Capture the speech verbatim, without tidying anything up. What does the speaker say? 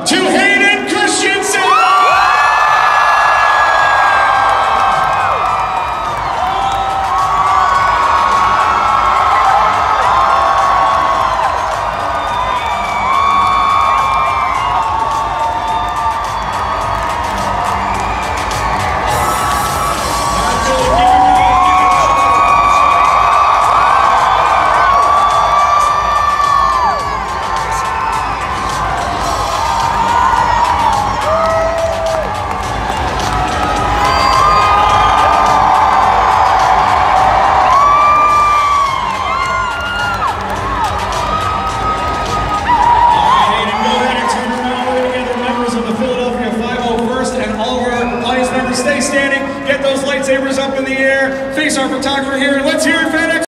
to Hayden Christensen! Stay standing, get those lightsabers up in the air, face our photographer here, and let's hear